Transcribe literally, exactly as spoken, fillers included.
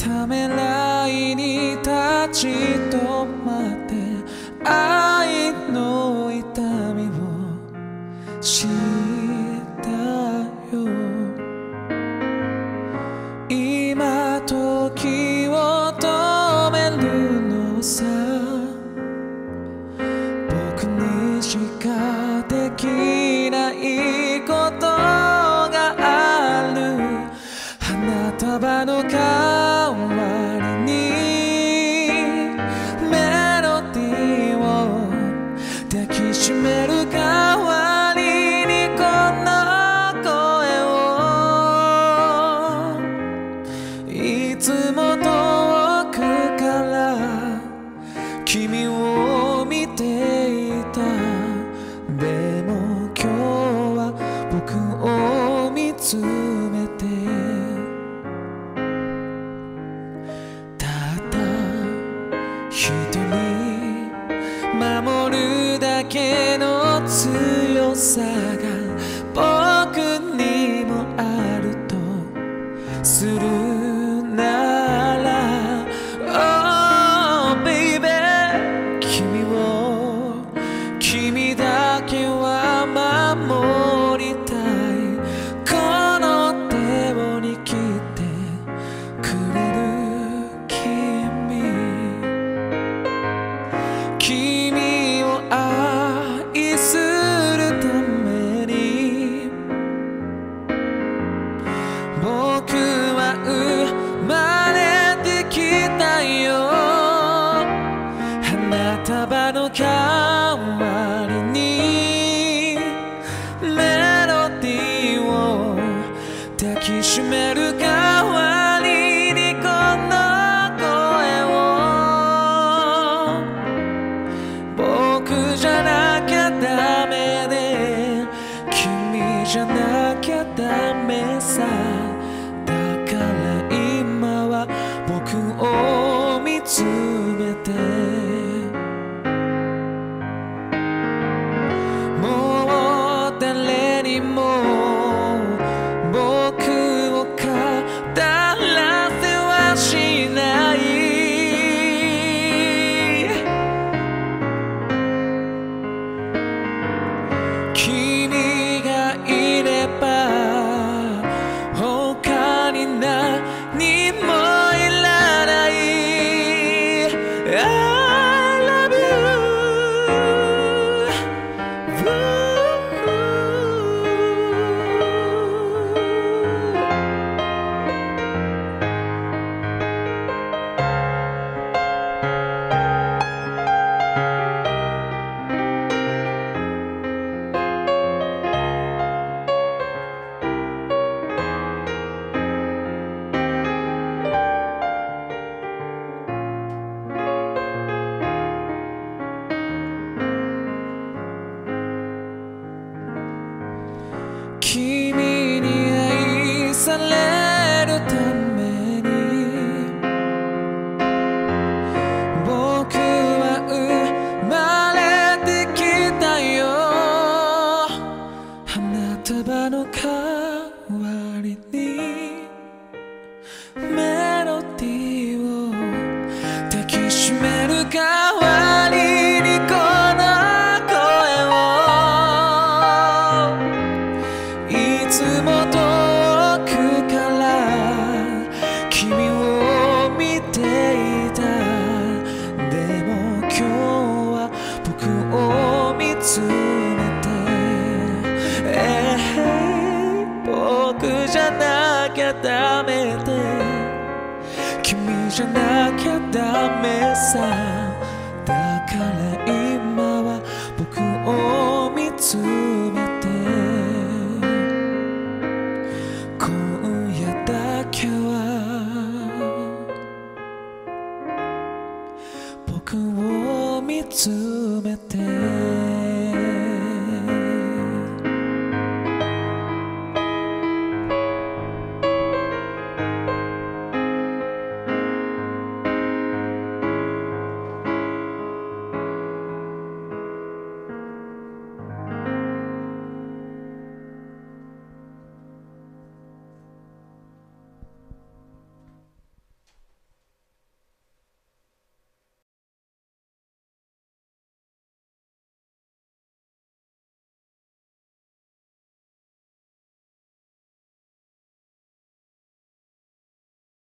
ためらいに立ち止まって愛の痛みを知ったよ。今時を止めるのさ、僕にしかできないことがある。花束の代わりにメロディーを抱きしめる代わりにこの声を、いつも遠くから君を見ていた。でも今日は僕を見つめて、たった一人守るだけの強さが僕にもあるとするなら、 Oh baby、 君を君だけは守りたい。この手を握ってくれる君、君を愛するために僕は生まれてきたよ。花束の代わりにメロディーを抱きしめる代わりにこの声を、僕じゃなきゃダメで君じゃなきゃダメさ。だから今は僕を見つめて、もう誰にも僕を語らせはしない。君がいれば他に何もいらない。 I love you。 君に愛されるために僕は生まれてきたよ。花束の代わりにメロディーを抱きしめる代わりにこの声を、いつも遠くから君を見ていた。でも今日は僕を見つめて、えー、僕じゃなきゃダメで君じゃなきゃダメさ。だから今は僕を見つめて、今夜だけは僕を見つめて。